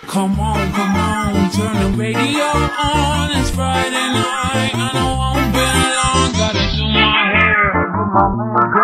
Come on, turn the radio on. It's Friday night, and I won't be long. Gotta do my hair, put my makeup